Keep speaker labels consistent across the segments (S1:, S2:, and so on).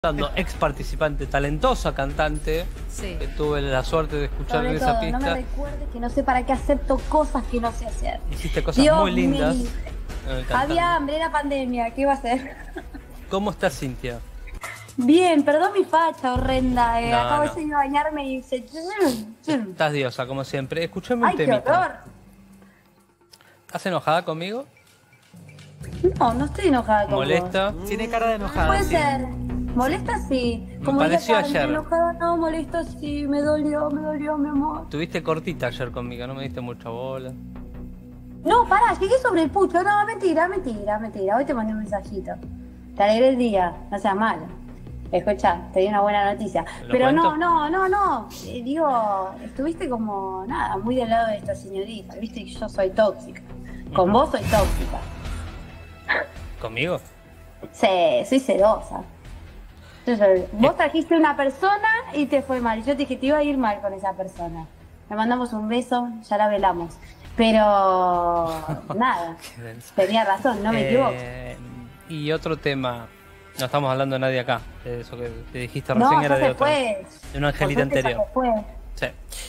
S1: Ex participante, talentosa cantante,
S2: sí,
S1: que tuve la suerte de escuchar en esa pista.
S3: No me recuerdes que no sé para qué acepto cosas que no sé hacer.
S1: Hiciste cosas
S3: Dios
S1: muy lindas.
S3: Había hambre, era pandemia, ¿qué iba a hacer?
S1: ¿Cómo estás, Cintia?
S3: Bien, perdón mi facha horrenda.
S1: No,
S3: Acabo
S1: no.
S3: de ir a bañarme y se...
S1: Estás diosa, como siempre. Escuchame un
S3: ¡Ay, qué
S1: temita.
S3: horror!
S1: ¿Estás enojada conmigo?
S3: No estoy enojada con
S1: ¿Molesta?
S3: vos.
S2: tiene cara de enojada.
S3: Puede
S2: Sí.
S3: ser. ¿Molesta? Sí.
S1: Me pareció
S3: diría Carmen,
S1: ayer.
S3: enojada no, molesta sí. Me dolió, mi amor.
S1: Tuviste cortita ayer conmigo, no me diste mucha bola.
S3: No, pará, llegué sobre el pucho. No, mentira. Hoy te mandé un mensajito. Te alegré el día, no seas malo. Escucha, te di una buena noticia. Pero
S1: cuento?
S3: no. Digo, estuviste como, nada, muy del lado de esta señorita. Viste que yo soy tóxica. Con vos soy tóxica.
S1: ¿Conmigo?
S3: Sí, soy celosa. Vos trajiste una persona y te fue mal. Yo te dije, te iba a ir mal con esa persona. Le mandamos un beso, ya la velamos. Pero nada, tenía razón, no me equivoco.
S1: Y otro tema, no estamos hablando de nadie acá, de eso que te dijiste recién
S3: No,
S1: era
S3: ya
S1: de
S3: se
S1: otra.
S3: fue.
S1: De una angelita
S3: Por suerte
S1: anterior.
S3: ya se fue.
S1: Sí.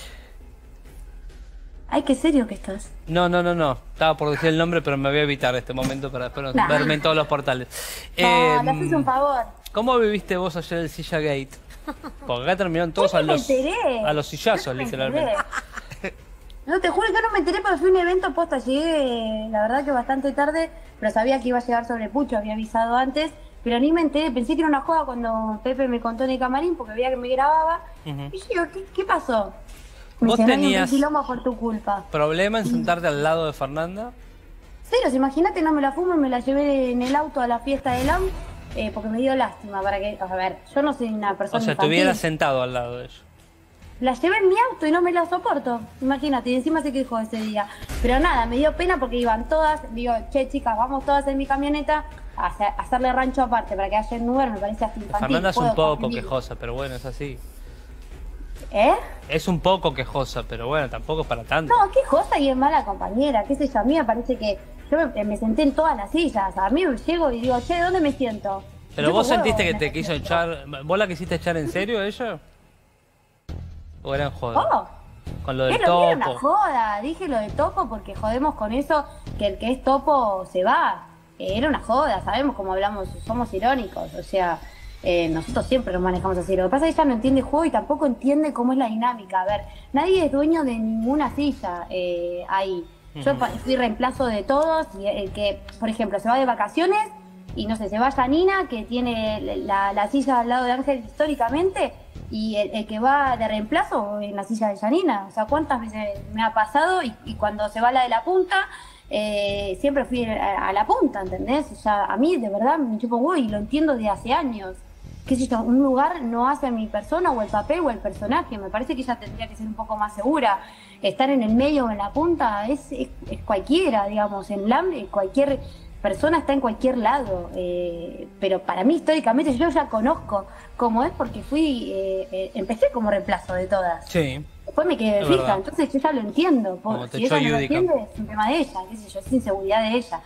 S3: Ay, qué serio que estás.
S1: No. Estaba por decir el nombre, pero me voy a evitar este momento para después no
S3: Nah.
S1: verme en todos los portales.
S3: No, le haces un favor.
S1: ¿Cómo viviste vos ayer el Silla Gate? Porque acá terminaron todos
S3: Yo
S1: a
S3: no me
S1: los
S3: enteré.
S1: sillazos,
S3: Yo no me
S1: literalmente.
S3: enteré. No, te juro que no me enteré porque fue un evento posta. Llegué, la verdad que bastante tarde, pero sabía que iba a llegar sobre Pucho, había avisado antes, pero ni me enteré. Pensé que era una joda cuando Pepe me contó en el camarín porque veía que me grababa.
S1: Ujú.
S3: Y yo digo, ¿qué pasó? Me
S1: ¿Vos
S3: dice, no hay
S1: tenías
S3: un quilombo por tu culpa.
S1: problema en sentarte al lado de Fernanda?
S3: Cero, imagínate, no me la fumo y me la llevé en el auto a la fiesta de LAM porque me dio lástima. Para que, a ver, yo no soy una persona
S1: O sea, te
S3: infantil.
S1: hubieras sentado al lado de ella.
S3: La llevé en mi auto y no me la soporto. Imagínate, y encima se quejó ese día. Pero nada, me dio pena porque iban todas. Digo, che, chicas, vamos todas en mi camioneta a hacerle rancho aparte para que haya en Uber. Me parece hasta infantil.
S1: Fernanda es un
S3: Puedo
S1: poco
S3: confundir.
S1: quejosa, pero bueno, es así.
S3: ¿Eh?
S1: Es un poco quejosa, pero bueno, tampoco es para tanto.
S3: No, qué cosa y es mala compañera. Qué sé yo, a mí me parece que yo me senté en todas las sillas. A mí llego y digo, che, ¿dónde me siento?
S1: Pero
S3: Yo
S1: vos
S3: huevo,
S1: sentiste que
S3: me
S1: te quiso
S3: siento.
S1: echar... ¿Vos la quisiste echar en serio a ella? ¿O era en joda?
S3: ¿Cómo?
S1: Con lo del
S3: Era una
S1: topo.
S3: joda, dije lo de topo porque jodemos con eso, que el que es topo se va. Era una joda, sabemos cómo hablamos, somos irónicos, o sea, nosotros siempre nos manejamos así. Lo que pasa es que ella no entiende el juego y tampoco entiende cómo es la dinámica. A ver, nadie es dueño de ninguna silla ahí. Yo fui reemplazo de todos y el que, por ejemplo, se va de vacaciones y no sé, se va Janina, que tiene la silla al lado de Ángel históricamente, y el que va de reemplazo en la silla de Janina. O sea, ¿cuántas veces me ha pasado? Y cuando se va la de la punta, siempre fui a la punta, ¿entendés? O sea, a mí de verdad me chupo un huevo y lo entiendo de hace años. ¿Qué sé yo? Un lugar no hace a mi persona o el papel o el personaje. Me parece que ella tendría que ser un poco más segura. Estar en el medio o en la punta es cualquiera, digamos. En LAM cualquier persona está en cualquier lado, pero para mí históricamente yo ya conozco cómo es porque empecé como reemplazo de todas.
S1: Sí.
S3: Después me quedé
S1: Es
S3: fija,
S1: verdad.
S3: entonces yo ya lo entiendo.
S1: Como te
S3: Si
S1: echó
S3: ella no lo
S1: Yudica.
S3: entiende, es un tema de ella, qué sé yo, es inseguridad de ella.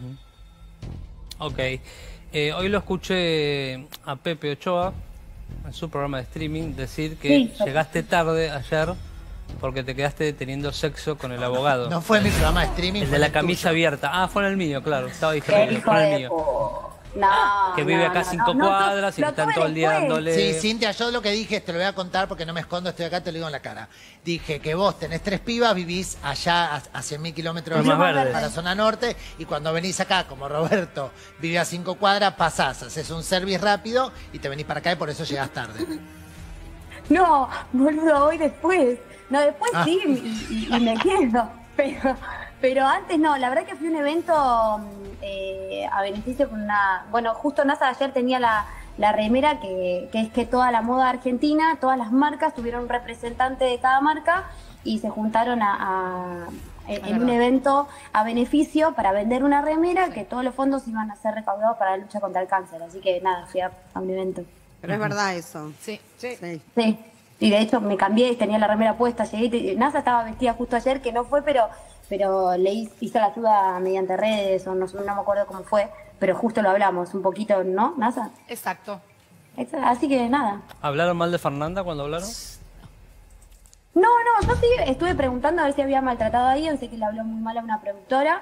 S1: Ok. Hoy lo escuché a Pepe Ochoa en su programa de streaming decir que
S3: Sí.
S1: llegaste tarde ayer porque te quedaste teniendo sexo con el abogado.
S4: No fue en mi programa de streaming.
S1: El
S4: fue
S1: de la
S4: en el
S1: camisa
S4: tuyo.
S1: abierta. Ah, fue en el mío, claro. Estaba
S3: Qué
S1: distraído.
S3: hijo
S1: Fue en el
S3: de
S1: mío.
S3: No,
S1: Que vive acá a 5 cuadras y
S3: lo
S1: que están
S3: tuve
S1: todo el día
S3: después.
S1: dándole...
S4: Sí, Cintia, yo lo que dije, te lo voy a contar porque no me escondo, estoy acá, te lo digo en la cara. Dije que vos tenés 3 pibas, vivís allá a 100.000 kilómetros
S1: Lomas Verdes.
S4: para la zona norte, y cuando venís acá, como Roberto vive a 5 cuadras, pasás, haces un service rápido y te venís para acá y por eso llegás tarde.
S3: No, boludo, voy después. No, después
S4: Ah.
S3: sí, y me quedo. Pero antes no, la verdad que fui a un evento a beneficio con una... Bueno, justo NASA ayer tenía la remera que es que toda la moda argentina, todas las marcas tuvieron un representante de cada marca y se juntaron en un evento a beneficio para vender una remera que todos los fondos iban a ser recaudados para la lucha contra el cáncer. Así que nada, fui a un evento.
S2: Pero es verdad eso.
S5: Sí.
S2: Sí.
S3: Sí, y de hecho me cambié y tenía la remera puesta, llegué, NASA estaba vestida justo ayer, que no fue, pero hizo la ayuda mediante redes, o no me acuerdo cómo fue, pero justo lo hablamos un poquito, ¿no, NASA?
S5: Exacto.
S3: Así que nada.
S1: ¿Hablaron mal de Fernanda cuando hablaron?
S3: No, yo sí estuve preguntando a ver si había maltratado a alguien, sé que le habló muy mal a una productora.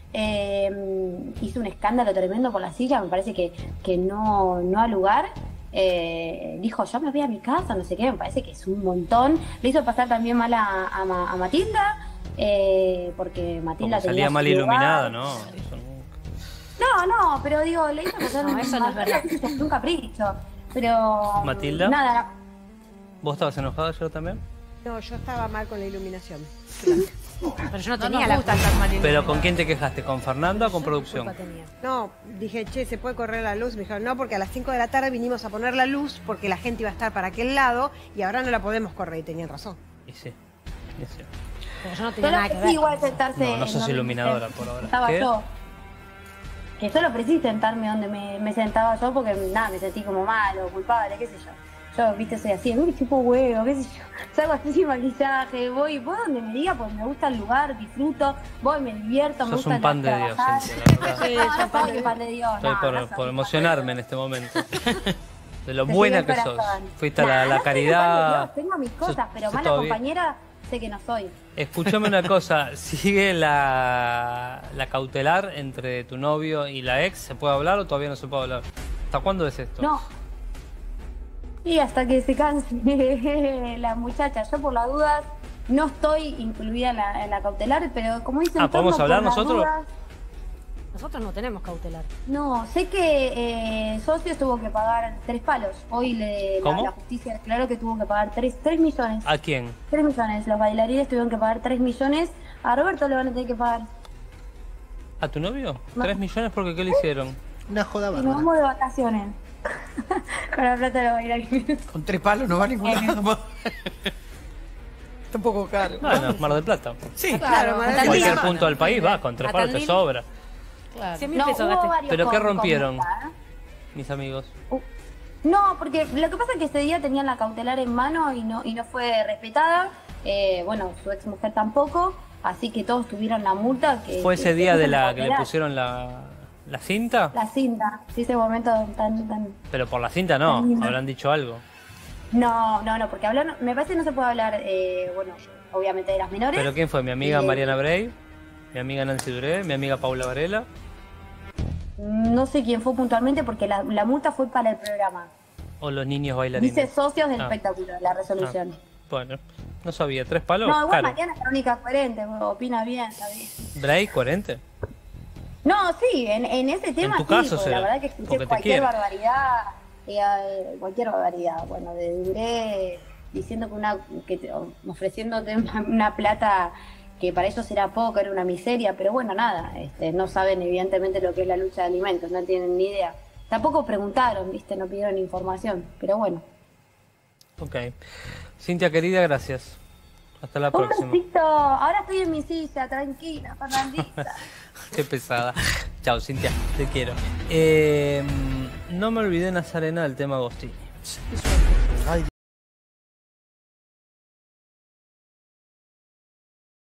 S3: Hizo un escándalo tremendo por la silla, me parece que no al lugar. Dijo, yo me voy a mi casa, no sé qué, me parece que es un montón. Le hizo pasar también mal a Matilda, porque Matilda
S1: Como
S3: tenía
S1: salía
S3: su
S1: mal
S3: lugar.
S1: iluminada, ¿no? Eso nunca.
S3: No, pero digo, le hizo pasar
S2: No, eso no es verdad.
S3: un capricho. Pero
S1: ¿Matilda?
S3: nada,
S1: ¿Vos estabas enojada ayer también?
S5: No, yo estaba mal con la iluminación.
S2: Pero yo no
S6: No
S2: tenía
S6: nos
S2: la
S6: gusta
S2: culpa.
S6: estar mal
S1: ¿Pero
S6: iluminados.
S1: con quién te quejaste? ¿Con Fernanda o con
S2: ¿Qué
S1: producción?
S2: culpa tenía?
S5: No, dije, che, ¿se puede correr la luz? Me dijeron, no, porque a las 5 de la tarde vinimos a poner la luz porque la gente iba a estar para aquel lado y ahora no la podemos correr. Y tenían razón.
S1: Y sí. Y sí.
S2: Pero yo no tenía
S3: solo
S2: nada que
S3: sí
S2: ver.
S3: igual sentarse.
S1: No, no sos
S3: donde
S1: iluminadora
S3: me
S1: por ahora.
S3: Estaba
S1: ¿Qué?
S3: yo. Que solo precisé sentarme donde me sentaba yo porque nada, me sentí como malo, culpable, qué sé yo. Yo, viste, soy así, uy, tipo huevo, qué sé yo. Salgo así sin maquillaje, voy donde me diga, pues me gusta el lugar, disfruto, voy, me divierto, me
S1: Sos
S3: gusta
S1: un pan de Dios,
S3: trabajar.
S1: Cintia, la verdad.
S5: Sí,
S3: No,
S5: sos
S3: no
S5: pan
S3: soy un pan de Dios.
S1: Estoy
S3: no,
S1: por,
S3: no soy
S1: por
S3: un pan de
S1: emocionarme en este momento. De lo
S3: Te
S1: buena
S3: sigue
S1: que
S3: el
S1: sos.
S3: corazón.
S1: Fuiste a
S3: Nah,
S1: la
S3: no soy un pan de
S1: caridad.
S3: Dios, tengo mis cosas, pero
S1: Sos
S3: mala
S1: todo bien.
S3: compañera sé que no soy.
S1: Escúchame una cosa, ¿sigue la cautelar entre tu novio y la ex? ¿Se puede hablar o todavía no se puede hablar? ¿Hasta cuándo es esto?
S3: No. Y hasta que se canse la muchacha. Yo por las dudas no estoy incluida en la cautelar, pero como dicen
S1: ¿podemos hablar nosotros?
S2: Nosotros no tenemos cautelar.
S3: No, sé que Socios tuvo que pagar 3 palos. Hoy
S1: ¿Cómo?
S3: la justicia declaró que tuvo que pagar 3 millones.
S1: ¿A quién?
S3: 3 millones. Los bailarines tuvieron que pagar 3 millones. A Roberto le van a tener que pagar.
S1: ¿A tu novio?
S3: No.
S1: 3 millones porque ¿qué le hicieron?
S4: Una joda
S3: Y nos
S4: bárbara.
S3: vamos de vacaciones. Con la plata de los bailarines.
S6: Con 3 palos no va a ningún lado más. Está un poco caro.
S1: Bueno, Mar del Plata.
S6: Sí,
S5: Claro,
S6: Mar
S5: hasta
S6: del
S1: Cualquier
S6: Plata.
S1: punto del país va, con 3
S2: A
S1: palos te
S2: Tandil.
S1: sobra.
S6: Claro.
S2: 100.000
S3: No,
S2: pesos
S3: hubo
S2: gasté.
S3: varios
S1: ¿Pero qué
S3: con
S1: rompieron?
S3: multa, ¿eh?
S1: Mis amigos.
S3: No, porque lo que pasa es que ese día tenían la cautelar en mano y no fue respetada. Bueno, su ex mujer tampoco, así que todos tuvieron la multa.
S1: ¿Fue ese día de la que le
S3: cautelar.
S1: pusieron la cinta?
S3: La cinta, sí, ese momento tan...
S1: Pero por la cinta no, habrán dicho algo.
S3: No, porque hablar, me parece que no se puede hablar, bueno, obviamente de las menores.
S1: ¿Pero quién fue? ¿Mi amiga
S3: Eh,
S1: Mariana Bray? ¿Mi amiga Nancy Duré? ¿Mi amiga Paula Varela?
S3: No sé quién fue puntualmente porque la multa fue para el programa.
S1: ¿O los niños bailarines?
S3: Dice socios del
S1: Ah.
S3: espectáculo, la resolución.
S1: Bueno, no sabía. ¿3 palos?
S3: No, igual
S1: Claro.
S3: Mariana es la única coherente, opina bien, está bien.
S1: ¿Bray, coherente?
S3: No, sí, en ese tema
S1: tu
S3: sí,
S1: caso
S3: porque
S1: será,
S3: la verdad que
S1: porque
S3: escuché
S1: te
S3: cualquier
S1: quiere.
S3: barbaridad, cualquier barbaridad, bueno, de Duré diciendo ofreciéndote una plata que para ellos era poco, era una miseria, pero bueno, nada, no saben evidentemente lo que es la lucha de alimentos, no tienen ni idea. Tampoco preguntaron, viste, no pidieron información, pero bueno.
S1: Ok. Cintia, querida, gracias. Hasta la
S3: Un
S1: próxima.
S3: besito, ahora estoy en mi silla, tranquila, Fernandita.
S1: Qué pesada. Chao, Cintia, te quiero. No me olvidé, Nazarena, del tema Agostini.
S2: Qué suerte.